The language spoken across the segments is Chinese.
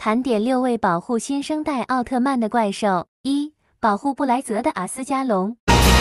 盘点6位保护新生代奥特曼的怪兽。1、保护布莱泽的阿斯加龙。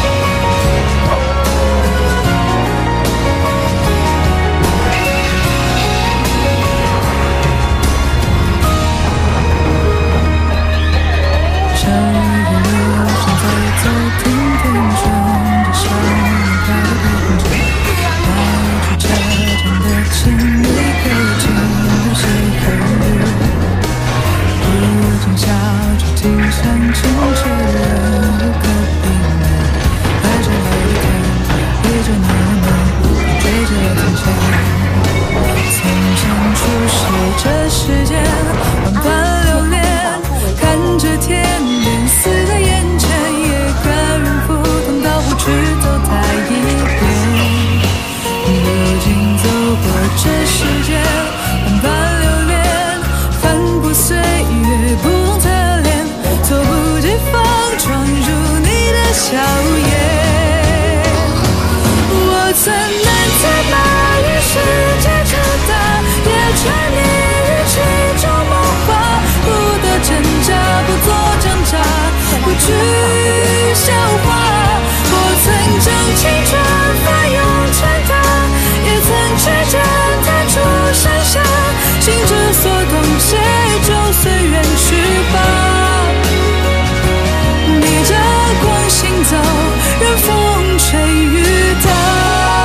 这世间万般留恋，看着天边死在眼前，也甘愿赴汤蹈火去走它一遍。如今走过这世间万般留恋，翻过岁月不同侧脸，猝不及防闯入你的笑颜。我曾难猜把与世界扯大，也穿越其中梦话，不得挣扎，不做挣扎，不惧笑话。我曾将青春翻涌成她，也曾去践踏出山下，心之所动，谁就随缘去吧。逆着光行走，任风吹雨打。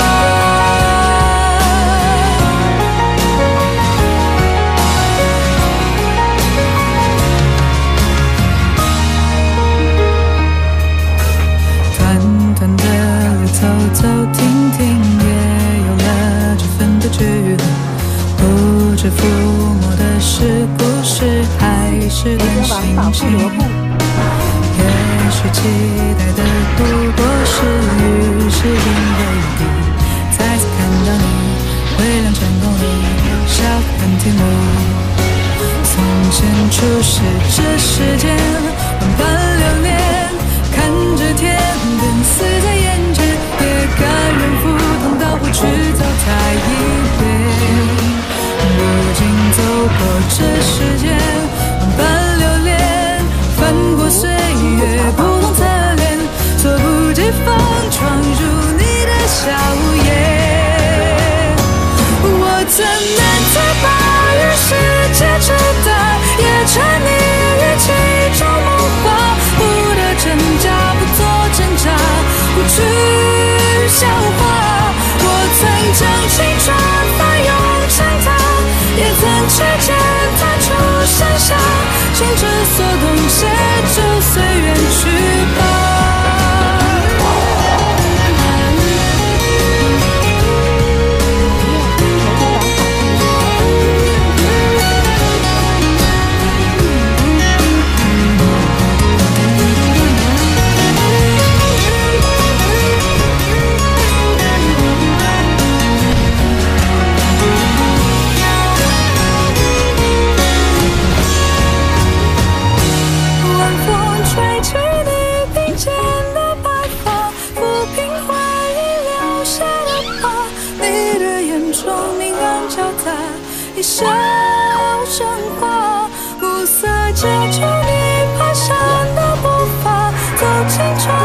走走停停，也有了这份的距离。不知抚摸的是故事，还是段心情？也许期待的不过是与时间为敌，再次看到你，微亮成功里，笑很甜蜜。从前初识这世间万般留恋，看着天边死在眼前，也甘愿赴汤蹈火去走它一遍。如今走过这世间万般留恋，翻过岁月不同侧脸，猝不及防闯入你的笑颜。我怎难猜把与世界扯大，也沉溺于其中梦话，不得挣扎，不做挣扎，不惧笑话。我曾将青春翻涌成她，也曾去践踏出山下，心之所动，谁就随缘去吧。一笑生花，暮色遮住你蹒跚的步伐，走进窗